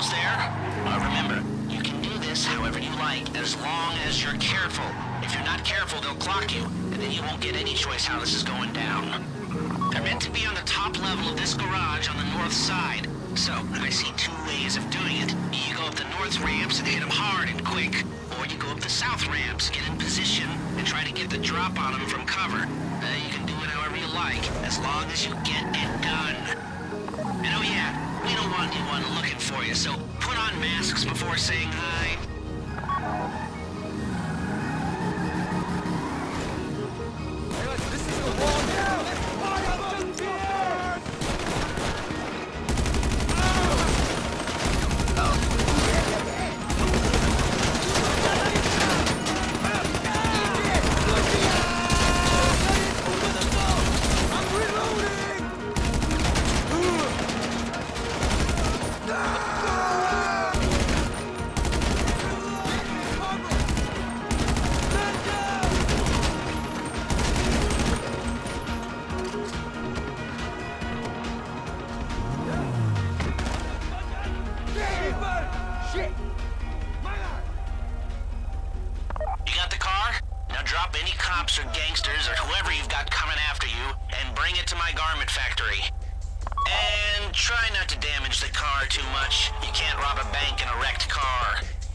almost there? Remember, you can do this however you like, as long as you're careful. If you're not careful, they'll clock you, and then you won't get any choice how this is going down. They're meant to be on the top level of this garage on the north side. So, I see two ways of doing it. You go up the north ramps and hit them hard and quick, or you go up the south ramps, get in position, and try to get the drop on them from cover. You can do it however you like, as long as you get it done. And oh yeah, we don't want anyone looking for you, so put on masks before saying hi. This is the wall now! Drop any cops or gangsters or whoever you've got coming after you and bring it to my garment factory. And try not to damage the car too much. You can't rob a bank in a wrecked car.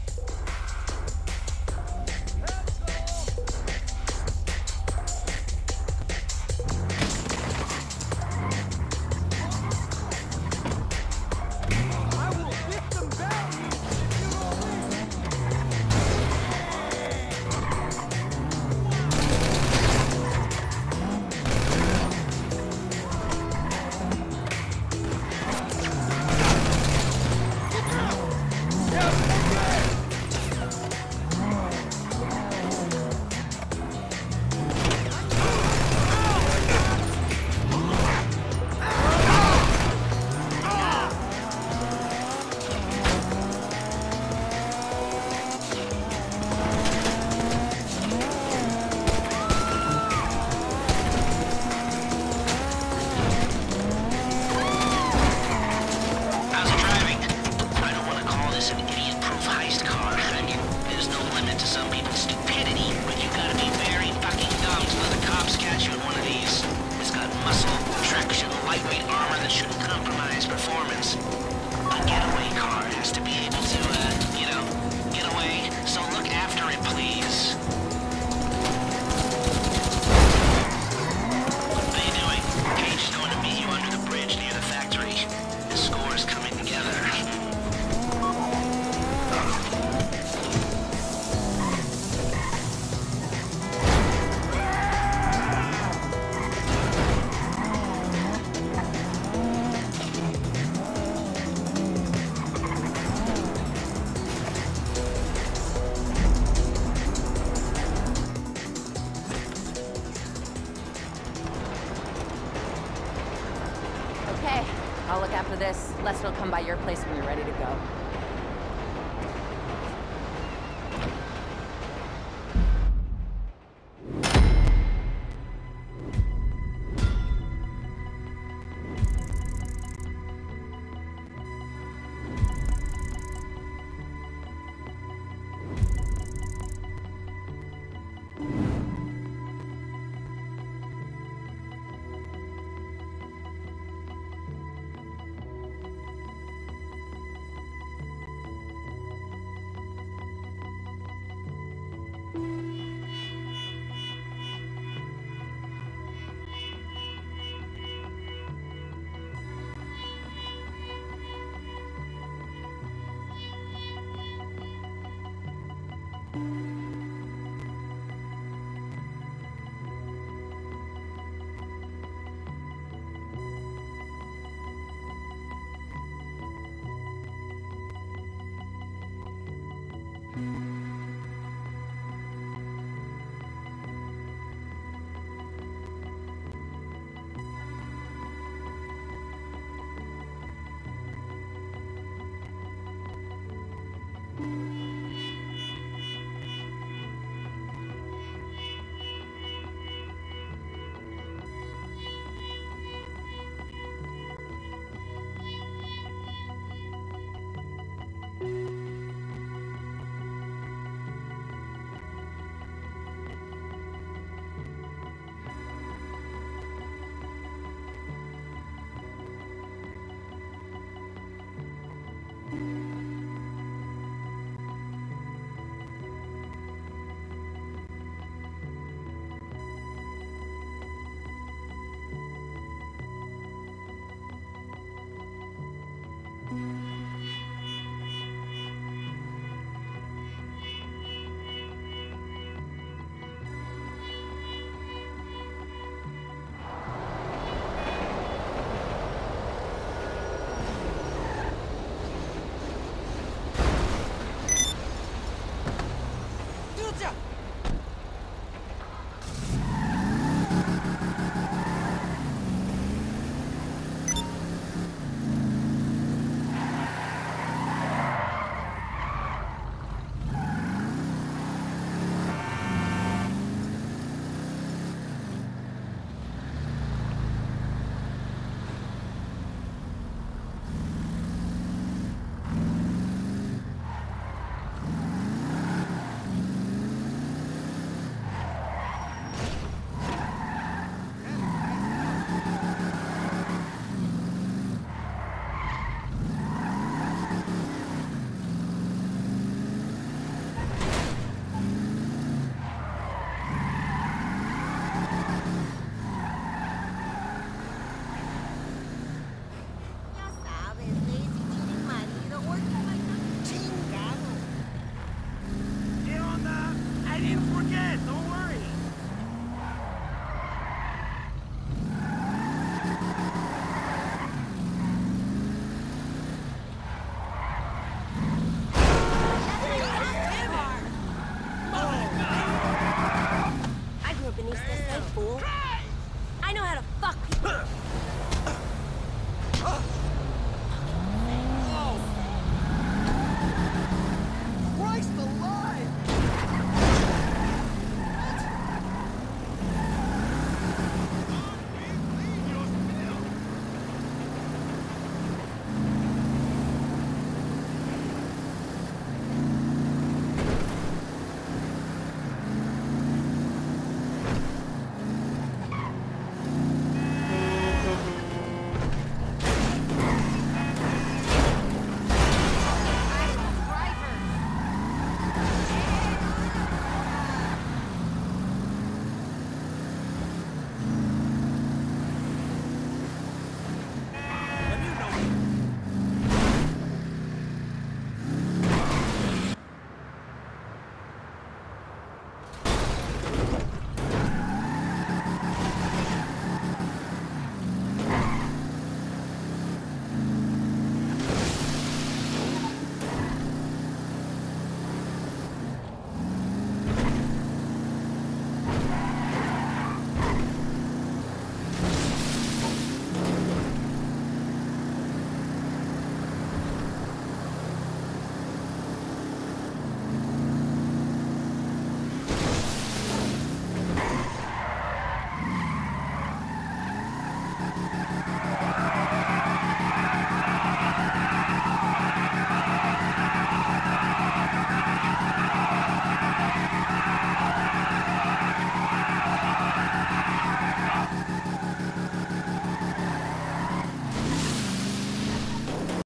I'll look after this. Lester will come by your place when you're ready to go.